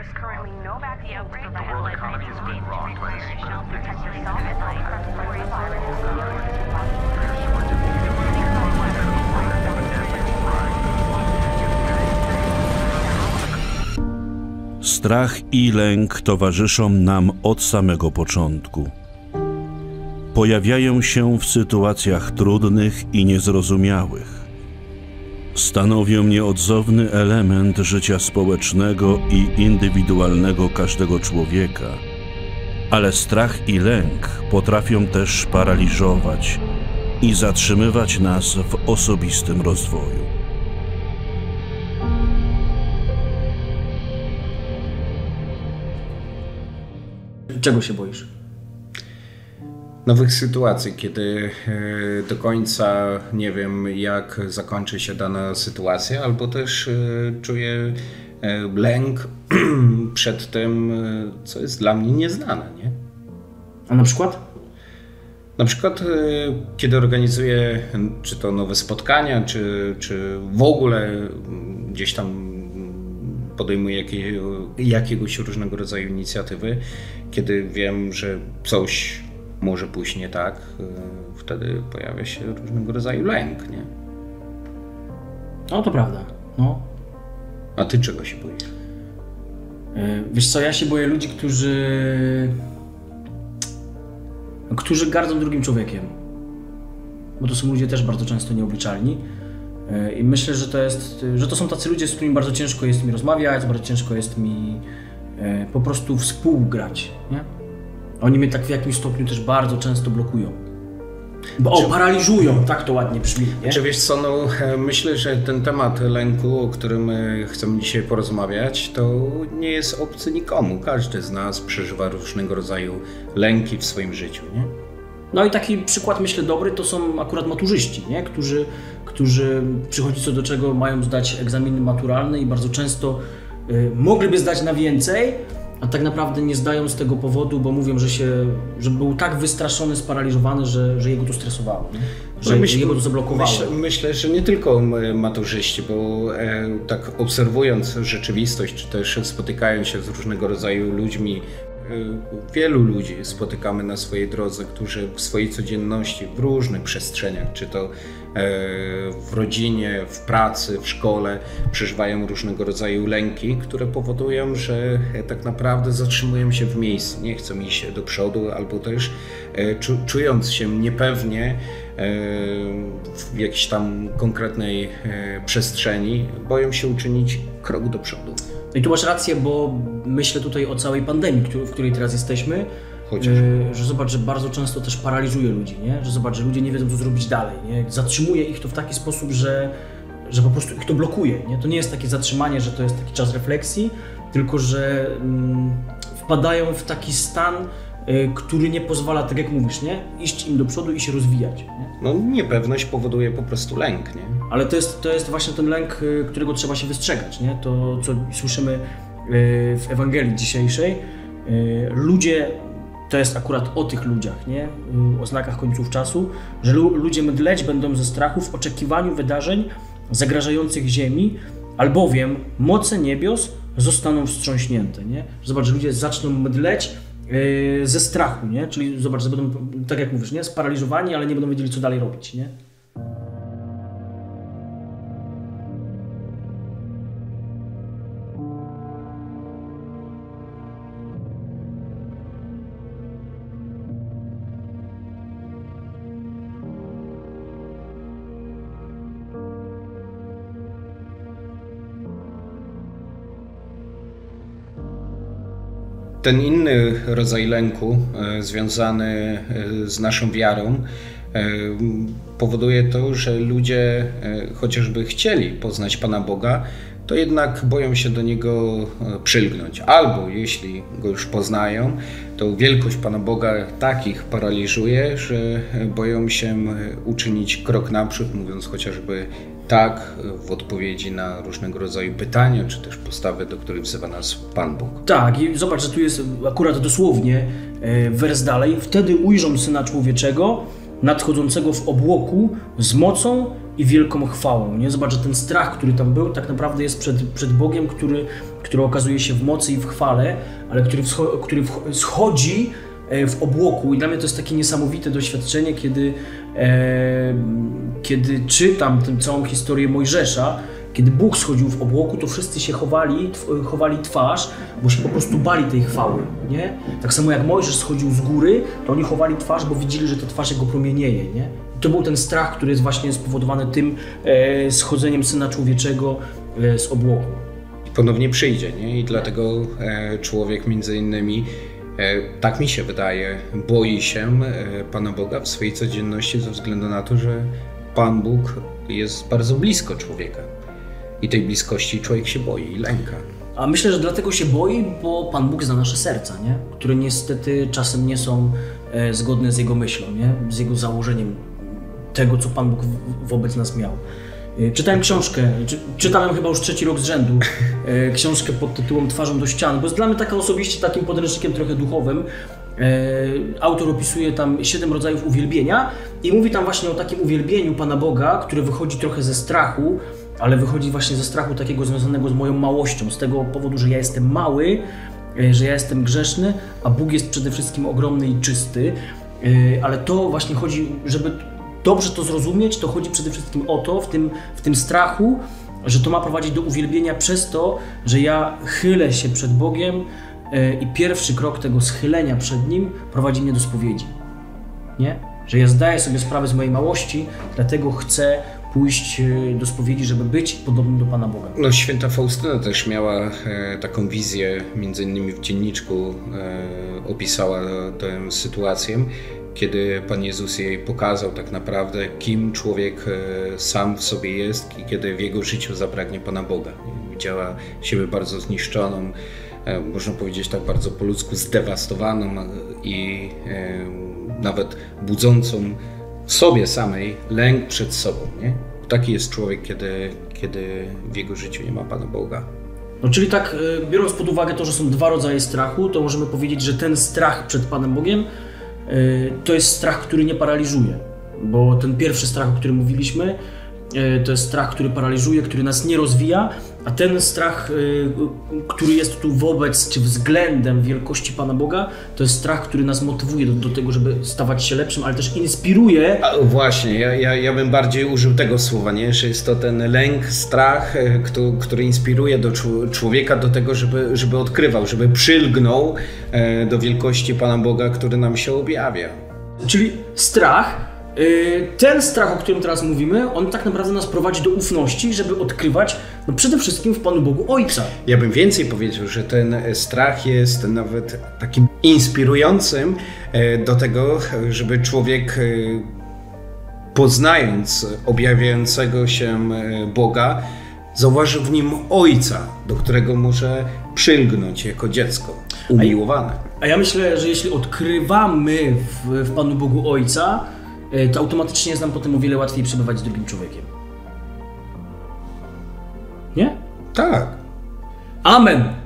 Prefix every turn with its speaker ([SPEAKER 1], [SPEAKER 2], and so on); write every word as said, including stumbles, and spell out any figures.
[SPEAKER 1] There's currently no vaccine to prevent the world economy is being rocked by this protect yourself at night from
[SPEAKER 2] Strach i lęk towarzyszą nam od samego początku. Pojawiają się w sytuacjach trudnych i niezrozumiałych. Stanowią nieodzowny element życia społecznego i indywidualnego każdego człowieka, ale strach i lęk potrafią też paraliżować i zatrzymywać nas w osobistym rozwoju.
[SPEAKER 3] Czego się boisz?
[SPEAKER 4] Nowych sytuacji, kiedy do końca nie wiem, jak zakończy się dana sytuacja, albo też czuję lęk przed tym, co jest dla mnie nieznane, nie?
[SPEAKER 3] A na przykład?
[SPEAKER 4] Na przykład, kiedy organizuję czy to nowe spotkania, czy, czy w ogóle gdzieś tam podejmuję jakie, jakiegoś różnego rodzaju inicjatywy, kiedy wiem, że coś może pójść nie tak, wtedy pojawia się różnego rodzaju lęk, nie?
[SPEAKER 3] No to prawda, no.
[SPEAKER 4] A ty czego się boisz?
[SPEAKER 3] Wiesz co, ja się boję ludzi, którzy... którzy gardzą drugim człowiekiem. Bo to są ludzie też bardzo często nieobliczalni. I myślę, że to jest, że to są tacy ludzie, z którymi bardzo ciężko jest mi rozmawiać, bardzo ciężko jest mi po prostu współgrać, nie? Oni mnie tak w jakimś stopniu też bardzo często blokują. Bo o, paraliżują, tak to ładnie brzmi, nie?
[SPEAKER 4] Czy wiesz co, no myślę, że ten temat lęku, o którym chcemy dzisiaj porozmawiać, to nie jest obcy nikomu. Każdy z nas przeżywa różnego rodzaju lęki w swoim życiu, nie?
[SPEAKER 3] No i taki przykład, myślę, dobry to są akurat maturzyści, nie? Którzy, którzy przychodzi co do czego mają zdać egzaminy maturalne i bardzo często y, mogliby zdać na więcej, a tak naprawdę nie zdają z tego powodu, bo mówią, że się, że był tak wystraszony, sparaliżowany, że, że jego to stresowało, nie? Że,
[SPEAKER 4] myśl,
[SPEAKER 3] że jego to zablokowało.
[SPEAKER 4] Myśl, myślę, że nie tylko maturzyści, bo e, tak obserwując rzeczywistość, czy też spotykając się z różnego rodzaju ludźmi, e, wielu ludzi spotykamy na swojej drodze, którzy w swojej codzienności, w różnych przestrzeniach, czy to w rodzinie, w pracy, w szkole przeżywają różnego rodzaju lęki, które powodują, że tak naprawdę zatrzymują się w miejscu, nie chcą iść do przodu, albo też czując się niepewnie w jakiejś tam konkretnej przestrzeni, boją się uczynić krok do przodu.
[SPEAKER 3] No i tu masz rację, bo myślę tutaj o całej pandemii, w której teraz jesteśmy.
[SPEAKER 4] Chociaż.
[SPEAKER 3] Że zobacz, że bardzo często też paraliżuje ludzi, nie? Że zobacz, że ludzie nie wiedzą, co zrobić dalej, nie? Zatrzymuje ich to w taki sposób, że, że po prostu ich to blokuje, nie? To nie jest takie zatrzymanie, że to jest taki czas refleksji, tylko że mm, wpadają w taki stan, y, który nie pozwala, tak jak mówisz, nie? Iść im do przodu i się rozwijać, nie?
[SPEAKER 4] No niepewność powoduje po prostu lęk, nie?
[SPEAKER 3] Ale to jest, to jest właśnie ten lęk, y, którego trzeba się wystrzegać, nie? To, co słyszymy y, w Ewangelii dzisiejszej. Y, ludzie To jest akurat o tych ludziach, nie? O znakach końców czasu, że ludzie mdleć będą ze strachu w oczekiwaniu wydarzeń zagrażających ziemi, albowiem moce niebios zostaną wstrząśnięte, nie? Zobacz, że ludzie zaczną mdleć yy, ze strachu, nie? Czyli zobacz, że będą, tak jak mówisz, nie? Sparaliżowani, ale nie będą wiedzieli, co dalej robić, nie?
[SPEAKER 4] Ten inny rodzaj lęku e, związany e, z naszą wiarą e, powoduje to, że ludzie e, chociażby chcieli poznać Pana Boga, to jednak boją się do Niego przylgnąć. Albo jeśli Go już poznają, to wielkość Pana Boga tak ich paraliżuje, że boją się uczynić krok naprzód, mówiąc chociażby tak w odpowiedzi na różnego rodzaju pytania, czy też postawy, do których wzywa nas Pan Bóg.
[SPEAKER 3] Tak, i zobacz, że tu jest akurat dosłownie wers dalej. Wtedy ujrzą Syna Człowieczego nadchodzącego w obłoku z mocą i wielką chwałą. Nie? Zobacz, że ten strach, który tam był, tak naprawdę jest przed, przed Bogiem, który, który okazuje się w mocy i w chwale, ale który, wscho- który schodzi w obłoku. I dla mnie to jest takie niesamowite doświadczenie, kiedy, e, kiedy czytam tę całą historię Mojżesza. Kiedy Bóg schodził w obłoku, to wszyscy się chowali, chowali twarz, bo się po prostu bali tej chwały, nie? Tak samo jak Mojżesz schodził z góry, to oni chowali twarz, bo widzieli, że ta twarz jego promienieje, nie? I to był ten strach, który jest właśnie spowodowany tym e, schodzeniem Syna Człowieczego e, z obłoku.
[SPEAKER 4] Ponownie przyjdzie, nie? I dlatego e, człowiek między innymi, e, tak mi się wydaje, boi się e, Pana Boga w swojej codzienności ze względu na to, że Pan Bóg jest bardzo blisko człowieka. I tej bliskości człowiek się boi i lęka.
[SPEAKER 3] A myślę, że dlatego się boi, bo Pan Bóg zna nasze serca, nie? Które niestety czasem nie są e, zgodne z Jego myślą, nie? Z Jego założeniem tego, co Pan Bóg w, wobec nas miał. E, czytałem książkę, czy, czytam ją chyba już trzeci rok z rzędu, e, książkę pod tytułem Twarzą do ścian, bo jest dla mnie taka osobiście takim podręcznikiem trochę duchowym. E, autor opisuje tam siedem rodzajów uwielbienia i mówi tam właśnie o takim uwielbieniu Pana Boga, które wychodzi trochę ze strachu, ale wychodzi właśnie ze strachu takiego związanego z moją małością, z tego powodu, że ja jestem mały, że ja jestem grzeszny, a Bóg jest przede wszystkim ogromny i czysty, ale to właśnie chodzi, żeby dobrze to zrozumieć, to chodzi przede wszystkim o to, w tym, w tym strachu, że to ma prowadzić do uwielbienia przez to, że ja chylę się przed Bogiem i pierwszy krok tego schylenia przed Nim prowadzi mnie do spowiedzi, nie? Że ja zdaję sobie sprawę z mojej małości, dlatego chcę pójść do spowiedzi, żeby być podobnym do Pana Boga.
[SPEAKER 4] No, święta Faustyna też miała e, taką wizję, między innymi w dzienniczku e, opisała tę sytuację, kiedy Pan Jezus jej pokazał tak naprawdę, kim człowiek e, sam w sobie jest i kiedy w jego życiu zabraknie Pana Boga. Widziała siebie bardzo zniszczoną, e, można powiedzieć tak bardzo po ludzku zdewastowaną i e, nawet budzącą w sobie samej lęk przed sobą, nie? Taki jest człowiek, kiedy, kiedy w jego życiu nie ma Pana Boga.
[SPEAKER 3] No, czyli tak, biorąc pod uwagę to, że są dwa rodzaje strachu, to możemy powiedzieć, że ten strach przed Panem Bogiem to jest strach, który nie paraliżuje. Bo ten pierwszy strach, o którym mówiliśmy, to jest strach, który paraliżuje, który nas nie rozwija, a ten strach, który jest tu wobec, czy względem wielkości Pana Boga, to jest strach, który nas motywuje do, do tego, żeby stawać się lepszym, ale też inspiruje.
[SPEAKER 4] A właśnie, ja, ja, ja bym bardziej użył tego słowa, nie? Że jest to ten lęk, strach, który, który inspiruje do człowieka do tego, żeby, żeby odkrywał, żeby przylgnął do wielkości Pana Boga, który nam się objawia.
[SPEAKER 3] Czyli strach, ten strach, o którym teraz mówimy, on tak naprawdę nas prowadzi do ufności, żeby odkrywać no przede wszystkim w Panu Bogu Ojca.
[SPEAKER 4] Ja bym więcej powiedział, że ten strach jest nawet takim inspirującym do tego, żeby człowiek, poznając objawiającego się Boga, zauważył w nim Ojca, do którego może przylgnąć jako dziecko umiłowane.
[SPEAKER 3] A ja myślę, że jeśli odkrywamy w, w Panu Bogu Ojca, to automatycznie jest nam potem o wiele łatwiej przebywać z drugim człowiekiem. Nie?
[SPEAKER 4] Tak.
[SPEAKER 3] Amen!